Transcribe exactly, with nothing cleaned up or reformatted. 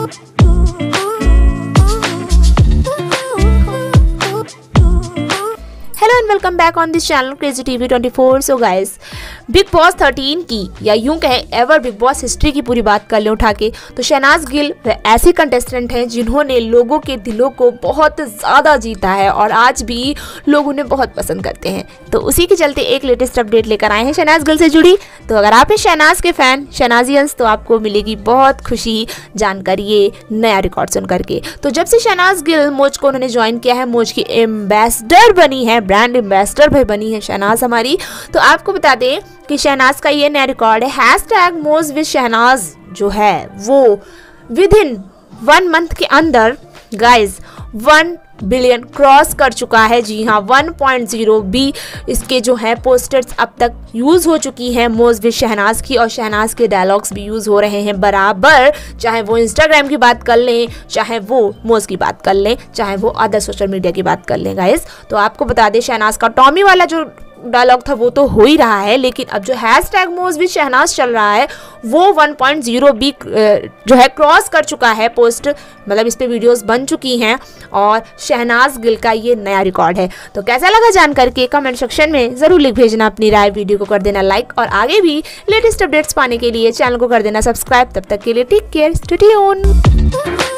Hello and welcome back on this channel crazy TV twenty four. So guys, Bigg Boss thirteen की या यूं कहें ever big boss history की पूरी बात कर लें उठा के, तो शहनाज गिल वह ऐसी कंटेस्टेंट हैं जिन्होंने लोगों के दिलों को बहुत ज़्यादा जीता है और आज भी लोग उन्हें बहुत पसंद करते हैं। तो उसी के चलते एक लेटेस्ट अपडेट लेकर आए हैं शहनाज गिल से जुड़ी। तो अगर आप हैं शहनाज के फ़ैन, शहनाजियंस, तो आपको मिलेगी बहुत खुशी जानकर ये नया रिकॉर्ड सुन करके। तो जब से शहनाज गिल मौज को उन्होंने ज्वाइन किया है, मौज की एम्बेसडर बनी है, ब्रांड एम्बेसडर भी बनी है शहनाज हमारी, तो आपको बता दें कि शहनाज का ये नया रिकॉर्ड है। हैशटैग मोज विद शहनाज जो है वो विद इन वन मंथ के अंदर गाइज वन बिलियन क्रॉस कर चुका है। जी हाँ, वन पॉइंट ज़ीरो भी इसके जो है पोस्टर्स अब तक यूज़ हो चुकी हैं मोज विद शहनाज की, और शहनाज के डायलॉग्स भी यूज़ हो रहे हैं बराबर, चाहे वो इंस्टाग्राम की बात कर लें, चाहे वो मोज की बात कर लें, चाहे वो अदर सोशल मीडिया की बात कर लें गाइज। तो आपको बता दें शहनाज का टॉमी वाला जो डायलॉग था वो तो हो ही रहा है, लेकिन अब जो हैशटैग मोज विद शहनाज चल रहा है वो वन पॉइंट ज़ीरो भी जो है क्रॉस कर चुका है पोस्ट, मतलब इस पे वीडियोस बन चुकी हैं और शहनाज गिल का ये नया रिकॉर्ड है। तो कैसा लगा जान करके कमेंट सेक्शन में ज़रूर लिख भेजना अपनी राय। वीडियो को कर देना लाइक और आगे भी लेटेस्ट अपडेट्स पाने के लिए चैनल को कर देना सब्सक्राइब। तब तक के लिए टेक केयर, स्टे ट्यून्ड।